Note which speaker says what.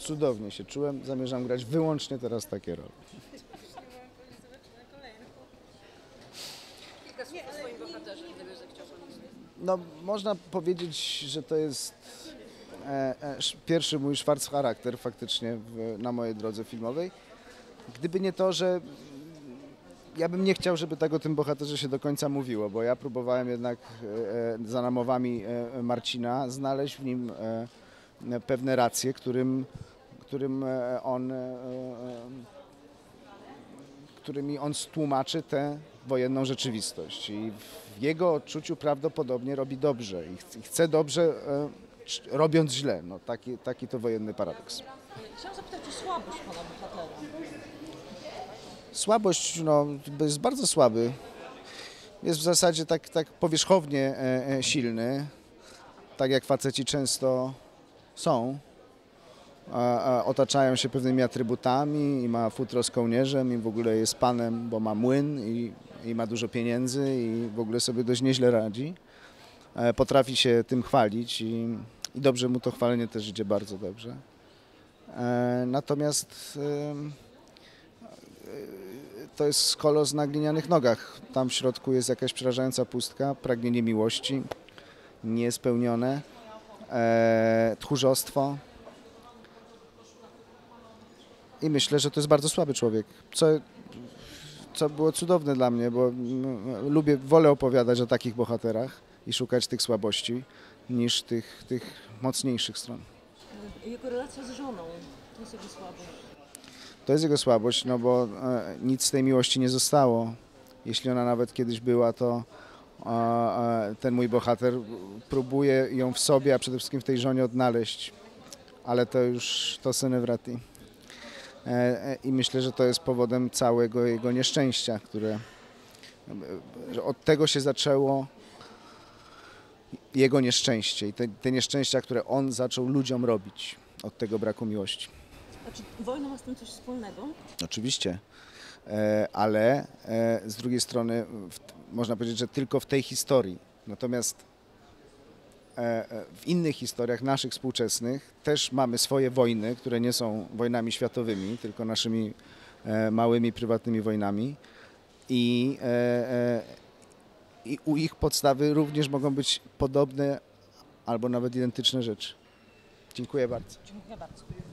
Speaker 1: cudownie się czułem, zamierzam grać wyłącznie teraz takie role.
Speaker 2: Kilka słów o swoim bohaterze, gdybyś zechciał powiedzieć.
Speaker 1: No, można powiedzieć, że to jest pierwszy mój Schwarz charakter faktycznie na mojej drodze filmowej. Gdyby nie to, że ja bym nie chciał, żeby tak o tym bohaterze się do końca mówiło, bo ja próbowałem jednak za namowami Marcina znaleźć w nim pewne racje, którymi on stłumaczy tę wojenną rzeczywistość. I w jego odczuciu prawdopodobnie robi dobrze i chce dobrze, robiąc źle. No, taki to wojenny paradoks.
Speaker 3: Chciałam zapytać o słabość pana bohatera.
Speaker 1: Słabość, no, jest bardzo słaby. Jest w zasadzie tak powierzchownie silny, tak jak faceci często są. Otaczają się pewnymi atrybutami i ma futro z kołnierzem i w ogóle jest panem, bo ma młyn i ma dużo pieniędzy i w ogóle sobie dość nieźle radzi. Potrafi się tym chwalić i dobrze mu to chwalenie też idzie bardzo dobrze. Natomiast to jest kolos na glinianych nogach. Tam w środku jest jakaś przerażająca pustka, pragnienie miłości, niespełnione, tchórzostwo. I myślę, że to jest bardzo słaby człowiek, co było cudowne dla mnie, bo wolę opowiadać o takich bohaterach i szukać tych słabości niż tych mocniejszych stron.
Speaker 3: Jego relacja z żoną, to jest jego słabość.
Speaker 1: To jest jego słabość, no bo nic z tej miłości nie zostało. Jeśli ona nawet kiedyś była, to ten mój bohater próbuje ją w sobie, a przede wszystkim w tej żonie odnaleźć, ale to już to se ne vrati. I myślę, że to jest powodem całego jego nieszczęścia, że od tego się zaczęło jego nieszczęście i te nieszczęścia, które on zaczął ludziom robić od tego braku miłości.
Speaker 3: A czy wojna ma z tym coś wspólnego?
Speaker 1: Oczywiście, ale z drugiej strony można powiedzieć, że tylko w tej historii. Natomiast w innych historiach naszych współczesnych też mamy swoje wojny, które nie są wojnami światowymi, tylko naszymi małymi, prywatnymi wojnami. I u ich podstawy również mogą być podobne albo nawet identyczne rzeczy. Dziękuję bardzo.
Speaker 3: Dziękuję bardzo.